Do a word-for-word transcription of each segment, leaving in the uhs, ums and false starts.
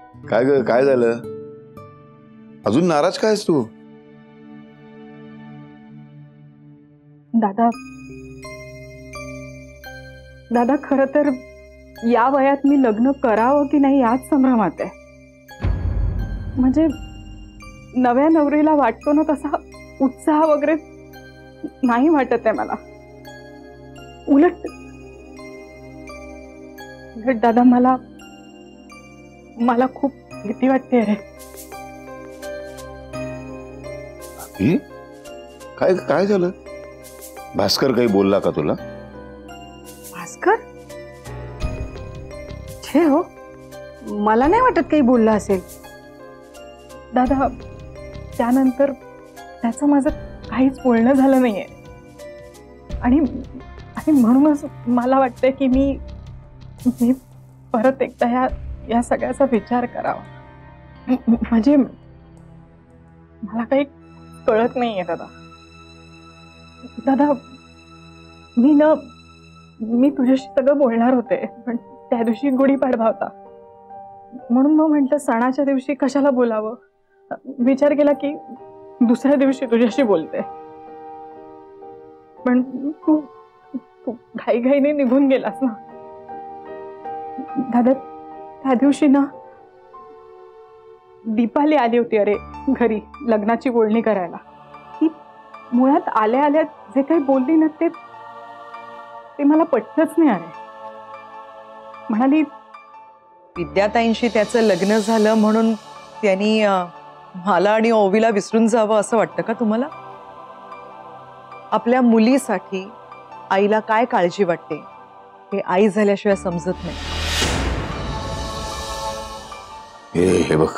काय ग, काय झालं? अजून नाराज काय आहेस तू? दादा दादा खरं तर या वयात मी लग्न करावं की नाही याच संभ्रमात आहे. म्हणजे नव्या नवरीला वाटतो ना तसा उत्साह वगैरे नाही वाटत आहे मला. उलट उलट दादा मला मला खूप भीती वाटते रे. काय काय झालं? भास्कर काही बोलला का तुला? भास्कर? छे हो, मला नाही वाटत काही बोलला असेल. दादा त्यानंतर त्याचं माझं काहीच बोलणं झालं नाहीये आणि आणि म्हणूनच मला वाटतंय की मी मी परत एकदा ह्या या सगळ्याचा विचार करावा. म्हणजे मला काही कळत नाहीये दादा. दादा मी न मी तुझ्याशी सगळं बोलणार होते पण त्या दिवशी गुढीपाडवा होता म्हणून मग म्हटलं सणाच्या दिवशी कशाला बोलावं. विचार केला की दुसऱ्या दिवशी तुझ्याशी बोलते पण तू तू घाईघाईने निघून गेलास ना दादा. त्या दिवशी ना दीपाली आली होती अरे घरी लग्नाची बोलणी करायला. ती मुळात आल्या आल्या जे काही बोलली ना ते ते मला पटलंच नाही. अरे म्हणाली विद्याताईंशी त्याचं लग्न झालं म्हणून त्यांनी मला आणि ओवीला विसरून जावं असं वाटतं का तुम्हाला? आपल्या मुलीसाठी आईला काय काळजी वाटते हे आई झाल्याशिवाय समजत नाही. हे हे बघ,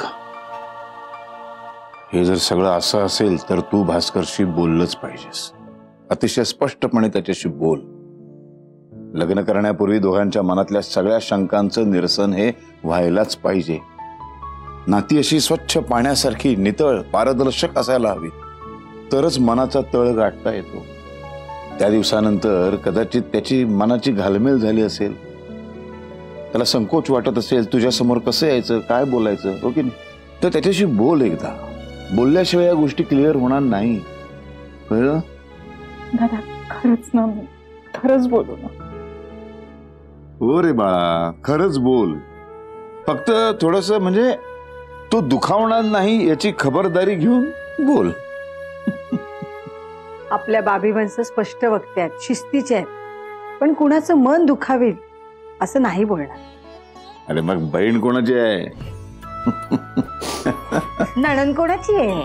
हे जर सगळं असं असेल तर तू भास्करशी बोललंच पाहिजेस. अतिशय स्पष्टपणे त्याच्याशी बोल. लग्न करण्यापूर्वी दोघांच्या मनातल्या सगळ्या शंकांचं निरसन हे व्हायलाच पाहिजे. नाती अशी स्वच्छ पाण्यासारखी नितळ पारदर्शक असायला हवी तरच मनाचा तळ गाठता येतो. त्या दिवसानंतर कदाचित त्याची मनाची घालमेल झाली असेल, त्याला संकोच वाटत असेल तुझ्या समोर कसं यायचं काय बोलायचं हो की नाही, तर त्याच्याशी बोल. एकदा बोलल्याशिवाय या गोष्टी क्लिअर होणार नाही. कळलं? दादा खरंच ना, खरंच बोलू ना. हो रे बाळा, खरंच बोल. फक्त थोडस म्हणजे तो दुखावणार नाही याची खबरदारी घेऊन बोल. आपल्या बाबी माणसं स्पष्ट वक्त्यात शिस्तीचे आहेत पण कुणाचं मन दुखावेल असं नाही बोलणार. अरे मग बहीण कोणाची आहे? नणंद कोणाची आहे?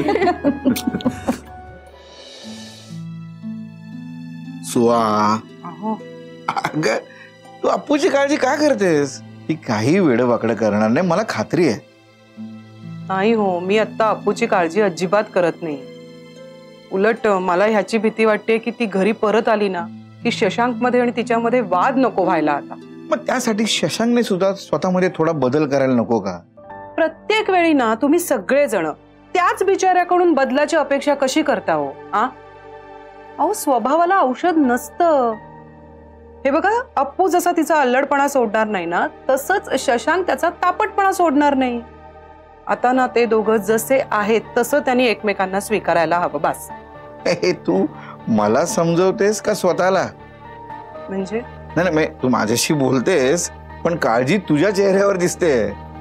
सुआ, अगं तू अप्पूची काळजी का करतेस? ती काही वेडवाकडं करणार नाही मला खात्री आहे. नाही हो, मी आता अप्पूची काळजी अजिबात करत नाही. उलट मला ह्याची भीती वाटते की ती घरी परत आली ना की शशांक मध्ये आणि तिच्यामध्ये वाद नको व्हायला. आता मग त्यासाठी शशांकने सुद्धा स्वतःमध्ये थोडा बदल करायला नको का? प्रत्येक वेळी ना तुम्ही सगळेजण त्याच बिचाऱ्याकडून बदलाची अपेक्षा कशी करता हो? आ अहो स्वभावाला औषध नसतं. हे बघा, अप्पू जसा तिचा अल्लडपणा सोडणार नाही ना तसंच शशांक त्याचा तापटपणा सोडणार नाही. आता ना ते दोघं जसे आहेत तसं त्यांनी एकमेकांना स्वीकारायला हवं. बस. हे तू मला समजवतेस का स्वतःला? म्हणजे नाही नाही, तू माझ्याशी बोलतेस पण काळजी तुझ्या चेहऱ्यावर दिसते.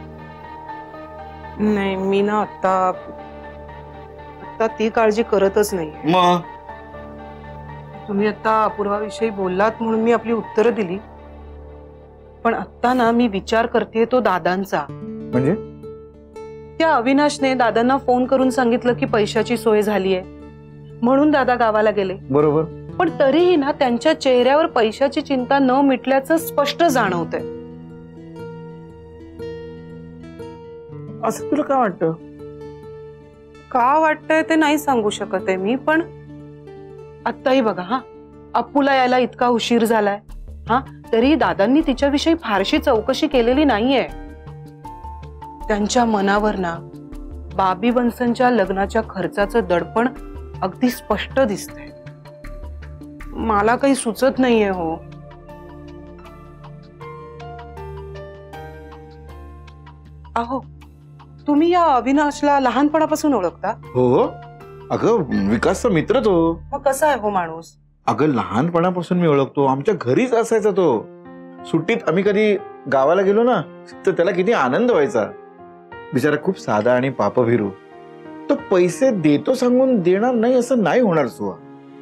नाही, मी ना आता आता ती काळजी करतच नाही. मग तुम्ही आता अपूर्वाविषयी बोललात म्हणून मी आपली उत्तरं दिली पण आता ना मी विचार करते तो दादांचा. म्हणजे त्या अविनाशने दादांना फोन करून सांगितलं की पैशाची सोय झालीये म्हणून दादा गावाला गेले. बरोबर. पण तरीही ना त्यांच्या चेहऱ्यावर पैशाची चिंता न मिटल्याचं स्पष्ट जाणवतंय. असं तुला काय वाटतं? का वाटतंय ते नाही सांगू शकत आहे मी पण आत्ताही बघा, हा अप्पूला यायला इतका उशीर झालाय हा तरी दादांनी तिच्याविषयी फारशी चौकशी केलेली नाहीये. त्यांच्या मनावर ना बाबी वंसनच्या लग्नाच्या खर्चाचं दडपण अगदी स्पष्ट दिसतंय. मला काही सुचत नाहीये हो. अहो तुम्ही या अविनाशला लहानपणापासून ओळखता? हो अगं विकासचा मित्र तो. मग कसा आहे हो माणूस? अगं लहानपणापासून मी ओळखतो, आमच्या घरीच असायचा तो. सुट्टीत आम्ही कधी गावाला गेलो ना तर त्याला किती आनंद व्हायचा. बिचारा खूप साधा आणि पापभिरू. तो पैसे देतो सांगून देणार नाही असं नाही होणार सुआ.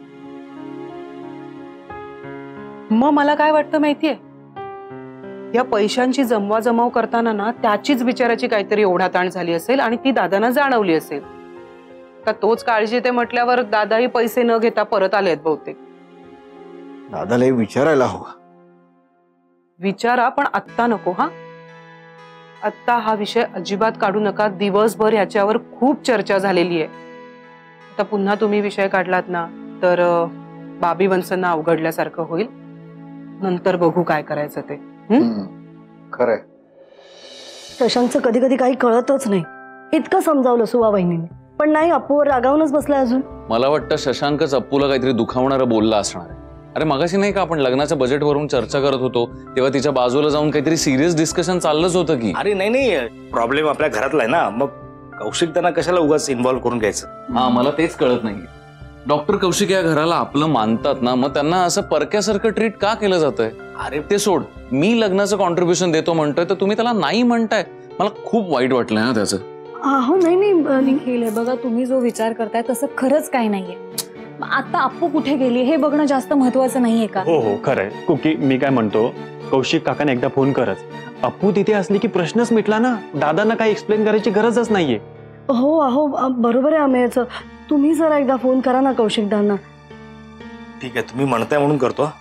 मग मला काय वाटतं माहितीये, या पैशांची जमवाजमाव करताना ना त्याचीच बिचाराची काहीतरी ओढाताण झाली असेल आणि ती दादांना जाणवली असेल. का तोच काळजी ते म्हटल्यावर दादाही पैसे न घेता परत आलेत बहुतेक. दादाला हे विचारायला हवं. विचारा पण आत्ता नको. हा आत्ता हा विषय अजिबात काढू नका. दिवसभर याच्यावर खूप चर्चा झालेली आहे. आता पुन्हा तुम्ही विषय काढलात ना तर बाबी वंशांना अवघडल्यासारखं होईल. नंतर बघू काय करायचं ते. खरंय. शशांकचं कधी कधी काही कळतच नाही. इतकं समजावलं सुवा वहिनीने पण नाही, अप्पूवर रागावूनच बसलाय अजून. मला वाटतं शशांकच अप्पूला काहीतरी दुखावणारं बोलला असणार आहे. अरे मगाशी नाही का आपण लग्नाच्या बजेटवरून चर्चा करत होतो तेव्हा तिच्या बाजूला जाऊन काहीतरी सिरियस डिस्कशन चाललंच होतं की. अरे नाही नाही प्रॉब्लेम आपल्या घरातला आहे ना, मग कौशिक त्यांना कशाला उगाच इन्व्हॉल्व्ह करून घ्यायचं. हा मला तेच कळत नाही. डॉक्टर कौशिक या घराला आपलं मानतात ना, मग त्यांना असं परक्यासारखं ट्रीट का केलं जातंय? अरे ते सोड, मी लग्नाचं कॉन्ट्रीब्युशन देतो म्हणतोय तर तुम्ही त्याला नाही म्हणताय. मला खूप वाईट वाटलंय ना त्याचं. अहो नाही नाही निखिल, हे बघा तुम्ही जो विचार करताय तसं खरंच काही नाहीये. आता अप्पू कुठे गेली हे बघणं जास्त महत्वाचं नाहीये का? हो हो खरंय कुकी. मी काय म्हणतो, कौशिक काकाने एकदा फोन करच. अप्पू तिथे असली की प्रश्नच मिटला ना. दादांना काही एक्सप्लेन करायची गरजच नाहीये. हो अहो बरोबर आहे अमेयचं. तुम्ही जरा एकदा फोन करा ना कौशिकदांना. ठीक आहे तुम्ही म्हणताय म्हणून करतो.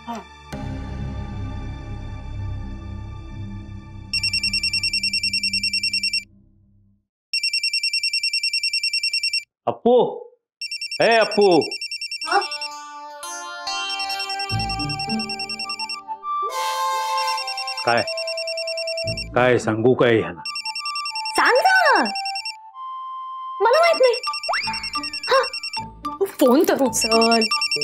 अप्पू, ए अप्पू. काय काय सांगू काय ह्याला? सांग ना, मला माहित नाही. फोन तर उचल.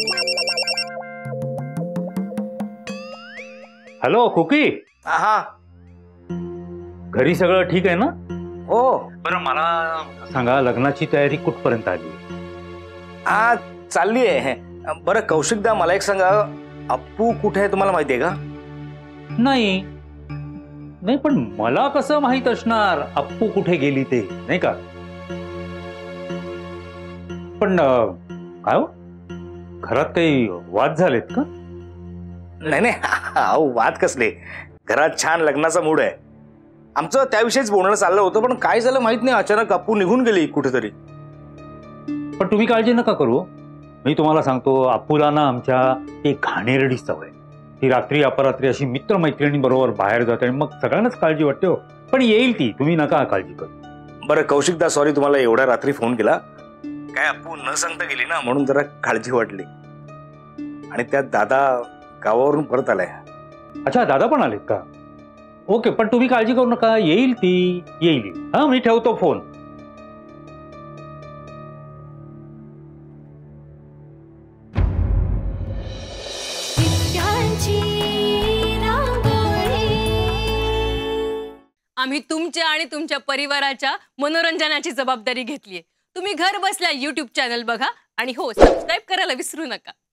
Hello Cookie. हा घरी सगळं ठीक आहे ना? हो. बरं मला सांगा, लग्नाची तयारी कुठपर्यंत आली? हा चालली आहे. बरं कौशिकदा मला एक सांगा, अप्पू कुठे आहे तुम्हाला माहिती आहे का? नाही नाही पण मला कसं माहित असणार अप्पू कुठे गेली ते, नाही का? पण काय हो, घरात काही वाद झालेत का? नाही नाही अहो वाद कसले, घरात छान लग्नाचा मूड आहे. आमचं त्याविषयीच बोलणं चाललं होतं पण काय झालं माहित नाही, अचानक अप्पू निघून गेली कुठेतरी. पण तुम्ही काळजी नका करू. मी तुम्हाला सांगतो, अप्पूला ना आमच्या एक घाणेरडी सवय. ती रात्री अपरात्री अशी मित्र मैत्रिणी बरोबर बाहेर जाते आणि मग सगळ्यांनाच काळजी वाटते हो. पण येईल ती, तुम्ही नका काळजी करू. बरं कौशिकदा सॉरी तुम्हाला एवढ्या रात्री फोन केला. काय अप्पू न सांगता गेली ना म्हणून जरा काळजी वाटली. आणि त्यात दादा गावावरून परत आलाय. अच्छा दादा पण आलेत का? ओके पण तुम्ही काळजी करू नका, येईल ती येईल. हा मी ठेवतो फोन. आम्ही तुमच्या आणि तुमच्या परिवाराच्या मनोरंजनाची जबाबदारी घेतलीये. तुम्ही घर बसल्या यूट्यूब चॅनल बघा आणि हो सबस्क्राईब करायला विसरू नका.